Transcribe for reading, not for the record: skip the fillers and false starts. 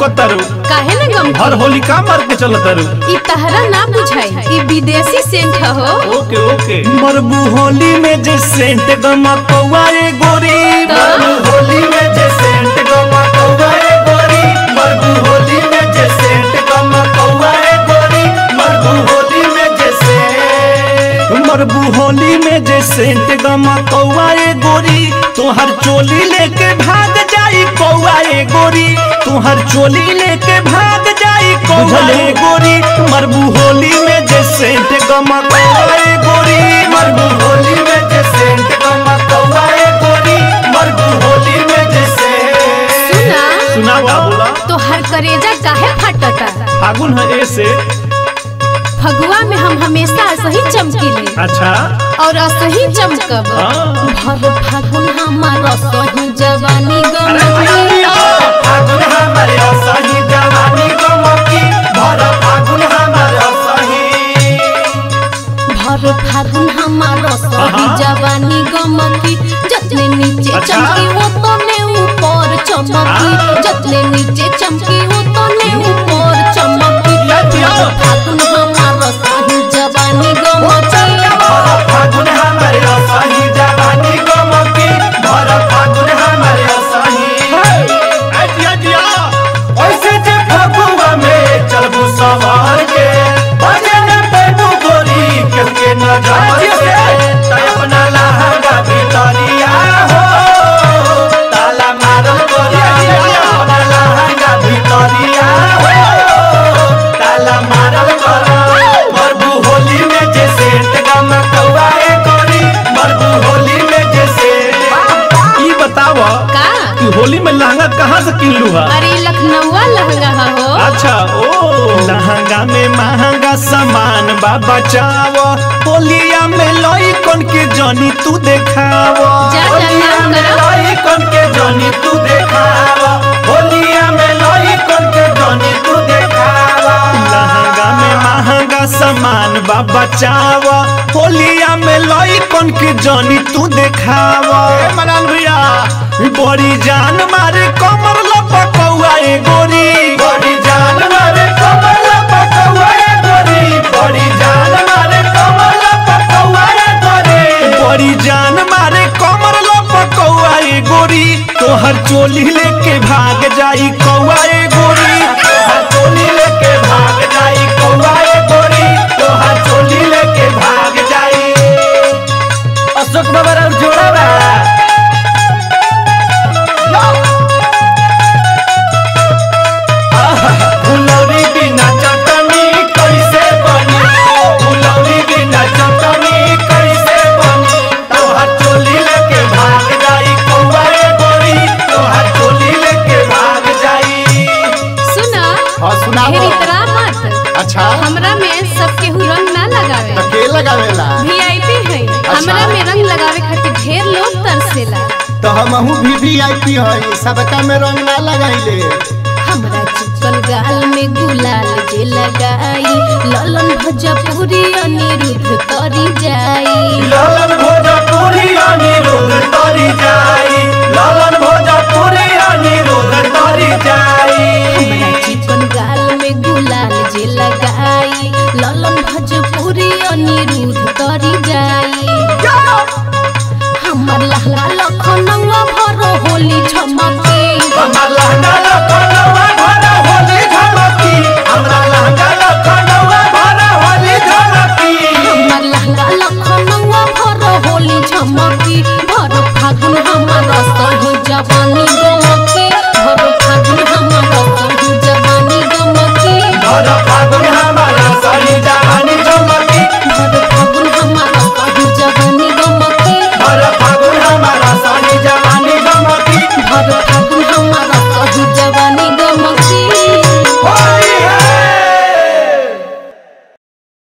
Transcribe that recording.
तारू काहे ना गम हर होली का मार के चल तारू ई तहरा ना बुझाई ई विदेशी सेंट हो। ओके ओके मरबू होली में जे सेंट गमा कौआ ए गोरी मरबू होली में जे सेंट गमा कौआ ए गोरी मरबू होली में जे सेंट गमा कौआ ए गोरी मरबू होली में जे सेंट मरबू होली में जे सेंट गमा कौआ ए गोरी तोहर चोली लेके भाग जाई कौआ ए गोरी तोहर चोली लेके भाग जाई कौआ ए गोरी मरबू होली में जे सेंट गमा कौआ ए गोरी मरबू होली में जे सेंट गमा कौआ ए गोरी मरबू होली में जे सुना सुना का बोला तो हर करेजा काहे फटता फागुन है ऐसे फगुआ में हम हमेशा सही चमकीले अच्छा और असही चमकब भर फागुन हमारा सही जवानी गमकी फागुन हमारे असही जवानी गमकी भर फागुन हमारे असही भर फागुन हमारा सही जवानी गमकी जतने नीचे चमकी वो तने ऊपर चमकी जतने नीचे चमकी वो तने ऊपर चमकी फागुन हमारा सही जवानी गमकी फागुन हमारे असही जवानी गमकी भर फागुन हमारे असही ऐसे जे फगुआ में चलबू सवार के भजन पेटू गोरी के नजर से अपना लहंगा भितरिया हो ताला मारल गोरिया अपना लहंगा भितरिया हो ताला मारल गोरा मरबू होली में जे सेंट गमा कौआ ए गोरी मरबू होली में जे सेंट ई बताव का कि होली में लहंगा कहाँ से किनलू है अरे लखनऊआ लहंगा हो। अच्छा ओ लहंगा में महंगा सामान बाबा चाव होलिया में लई कौन के जानी तू देखाव होलिया में लई कौन के जानी तू देखाव होलिया में लई कौन के जानी तू देखाव लहंगा में महंगा सामान बाबा चाव होलिया में लई कौन के जानी तू देखाव मनाल भैया बड़ी जान मारे कमर लपकौआ ए गोरी बड़ी जान मारे कमर लपकौआ ए गोरी बड़ी जान मारे कमर लपकौआ ए गोरी बड़ी जान मारे कमर लपकौआ ए गोरी तोहर चोली लेके भाग जाई कौआ ए गोरी तोहर चोली लेके भाग जाई कौआ ए गोरी तोहर चोली लेके भाग जाई अशोक बाबा राव जोड़ा बा फुलौरी बिना चटनी कैसे बनी फुलौरी बिना चटनी कैसे बनी तोहर चोली लेके भाग जाई कौआ ए गोरी तोहर चोली लेके भाग जाई सुना और सुनाओ ढेर इतरा मत अच्छा हमरा में सबके रंग ना लगावे तो के लगावेला वीआईपी है हमरा में रंग लगावे खातिर ढेर लोग तरसेला तो हमहू भी वीआईपी हई सबका में रंग ना लगाइले हमरा चिकन गाल में गुलाल जे लगाई ललन भोजपुरी अनिरुद्ध तरी जाई ललन भोजपुरी अनिरुद्ध तरी जाई ललन भोजपुरी अनिरुद्ध तरी जाई हमरा चिकन गाल में गुलाल जे लगाई ललन भोजपुरी अनिरुद्ध तरी जाई हमर लहला लखनऊ भरो होली झमकी हमर लहंगा लखनऊ